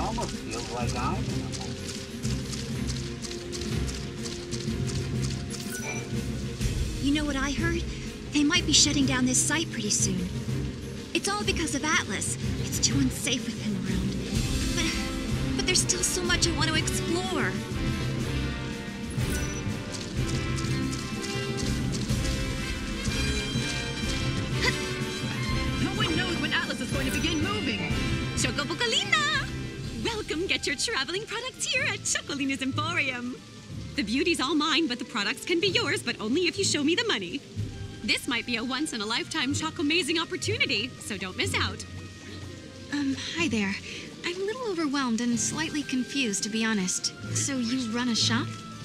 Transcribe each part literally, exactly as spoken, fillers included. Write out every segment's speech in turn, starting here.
almost feels like I'm in a movie. You know what I heard? They might be shutting down this site pretty soon. It's all because of Atlas. It's too unsafe with him around. But, but there's still so much I want to explore. No one knows when Atlas is going to begin moving. Chocobocolina! Welcome, get your traveling products here at Chocolina's Emporium. The beauty's all mine, but the products can be yours, but only if you show me the money. This might be a once-in-a-lifetime choco-amazing opportunity, so don't miss out. Um, hi there. I'm a little overwhelmed and slightly confused, to be honest. So you run a shop?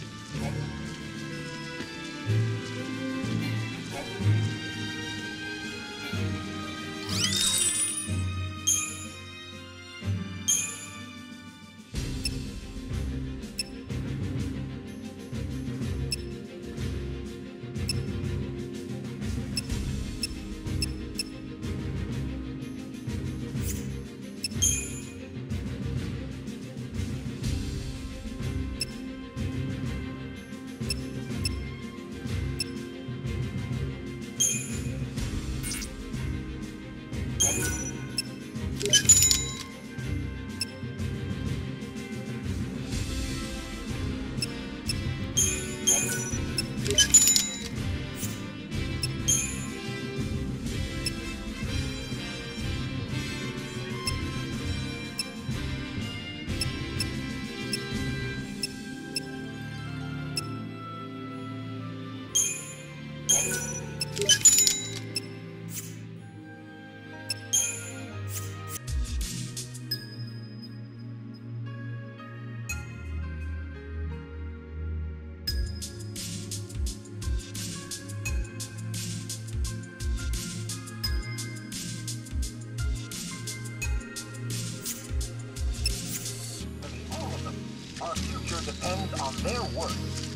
Our future depends on their work.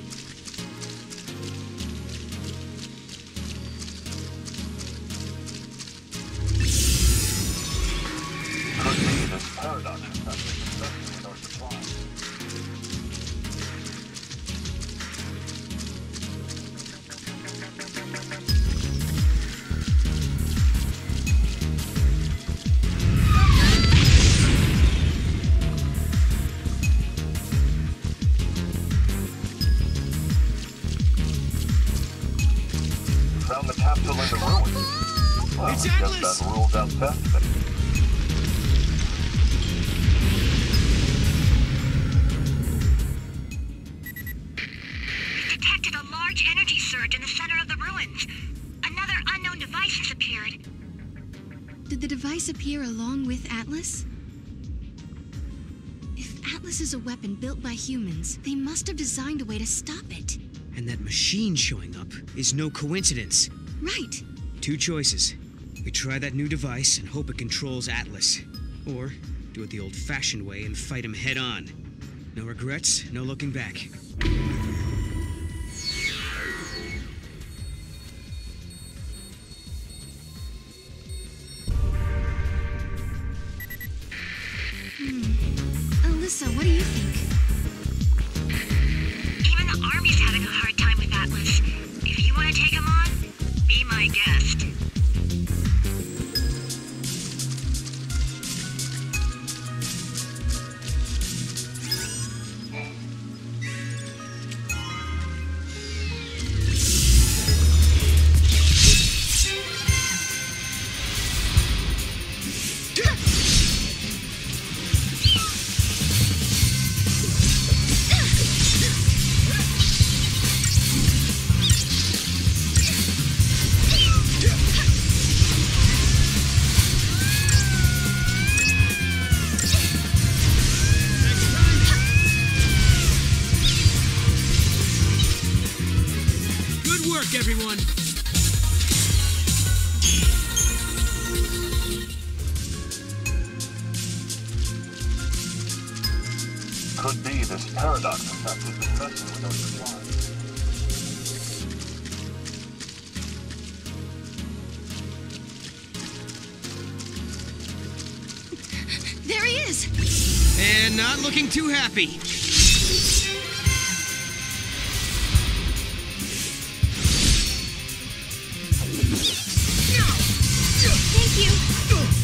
Could be this paradox effect, especially with our supply. Found the capsule in the ruins. Well, It's I guess Atlas! that rules out theft. We detected a large energy surge in the center of the ruins. Another unknown device has appeared. Did the device appear along with Atlas? If Atlas is a weapon built by humans, they must have designed a way to stop it. And that machine showing up is no coincidence. Right. Two choices. We try that new device and hope it controls Atlas. Or do it the old-fashioned way and fight him head-on. No regrets, no looking back. Alyssa, what do you think? Even the army's having a hard time with Atlas. If you want to take him on, be my guest. Good work, everyone! Could be this paradox effect has been messing with our supply. There he is! And not looking too happy. Thank you!